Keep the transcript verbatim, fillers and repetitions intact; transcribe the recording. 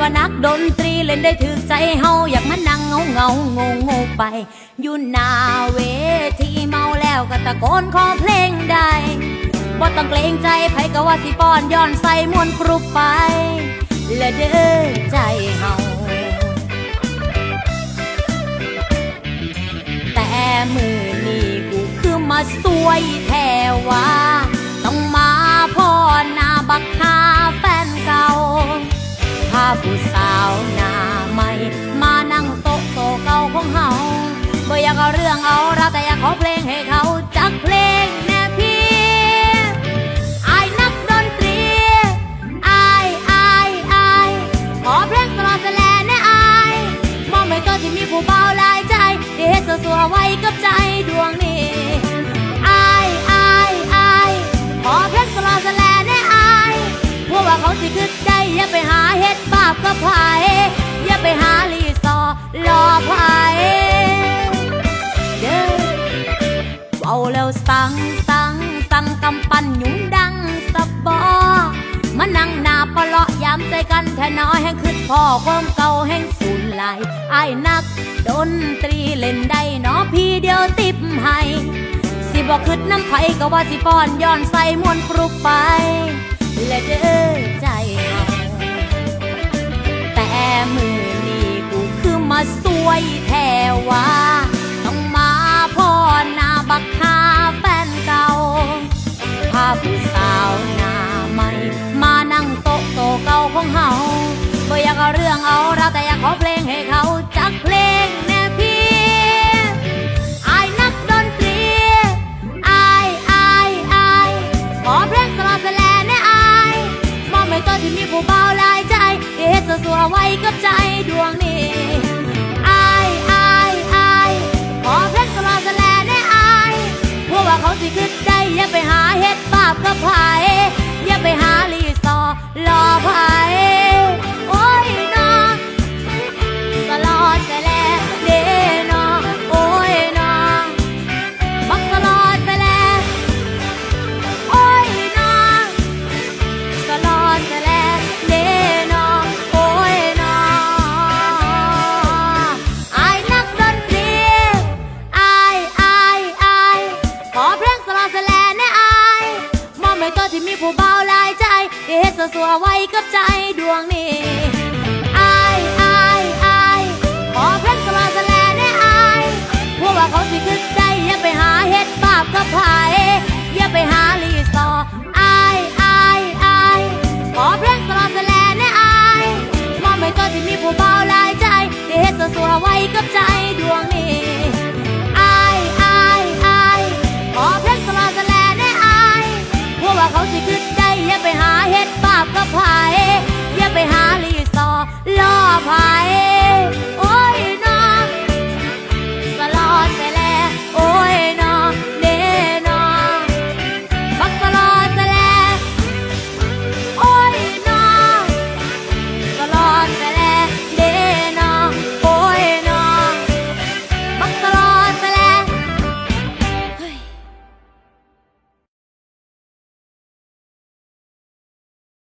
ว่านักดนตรีเล่นได้ถึกใจเฮาอยากมานั่งเงาเงางงงไปอยู่หน้าเวทีเมาแล้วก็ตะโกนขอเพลงได้บ่ต้องเกรงใจไผก็ว่าสิป้อนย้อนใส่มวนครุบไปและเด้อใจเฮาแต่มือนี้กูคือมาสวยแท้ว่าต้องมาพ่อหน้าบักหาแฟนเก่าพาผู้สาวหน้าใหม่มานั่งโต๊ะโตเก่าของเฮาบ่อยากเอาเรื่องเอาเราแต่อยากขอเพลงให้เขาจักเพลงแน่พี่อายนักดนตรีอายอายอายขอเพลงสลอสแลแน่อายมองไม่ก็ที่มีผู้เบาหลายใจที่เฮ็ดสัวๆไว้กับใจดวงนี้อายอายอายขอเพลงสลอสแลแน่อายพวกว่าเขาสิขึ้นได้อย่าไปหาเฮ็ดบาปกับไผอย่าไปหาลีซอรอไผเด้อเอาแล้วสั่งสั่งสั่งกำปั้นยุ่งดังสะบอมานั่งหน้าปะเลาะยามใจกันแท้น้อยแห่งขึ้นพ่อความเก่าแห่งสูญไหลไอ้นักดนตรีเล่นได้เนาะพี่เดียวติบให้สิบอกขึ้นน้ำไผก็ว่าสิป้อนย้อนใส่มวนครุบไปและเด้อใจเฮาแต่มือนี้กูคือมาสวยแท้ว่าต้องมาพ่อหน้าบักหาแฟนเก่าพาผู้สาวหน้าใหม่มานั่งโต๊ะโตเก่าของเฮาบ่อยากเอาเรื่องเอาเราแต่อยากขอเพลงให้เขาจักเพลงแน่พี่อายนักดนตรีอายอายอายขอเพลงสลอสแลแน่อายมองไม่ก็ที่มีผู้เบาหลายใจที่เฮ็ดสัวๆไว้กับใจดวงนี้อายอายอายขอเพลงสลอสแลแน่อายพวกว่าเขาสิขึ้นได้อย่าไปหาเฮ็ดบาปกับไผอย่าไปหาลีซอรอไผโอ้ยน้องสลอสแลเด้น้องโอ้ยน้องบักสลอสแลโอ้ยน้องสลอสแลเด้น้องโอ้ยน้องอายนักดนตรีอายอายอายขอเพลงสลอสแลแน่อายมองไม่ก็ที่มีผู้เบาหลายใจที่เฮ็ดสัวๆไว้กับใจดวงนี้อายอายอายขอเพลงสลอสแลแน่อายพวกว่าเขาสิขึ้นได้อย่าไปหาเฮ็ดบาปกับไผอย่าไปหาลีซอ